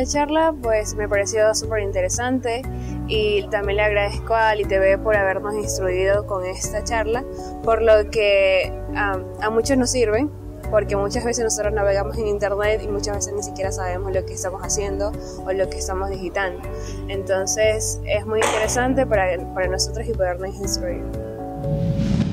esta charla pues me pareció súper interesante y también le agradezco al ITV por habernos instruido con esta charla, por lo que a muchos nos sirven, porque muchas veces nosotros navegamos en internet y muchas veces ni siquiera sabemos lo que estamos haciendo o lo que estamos digitando. Entonces es muy interesante para nosotros y podernos instruir.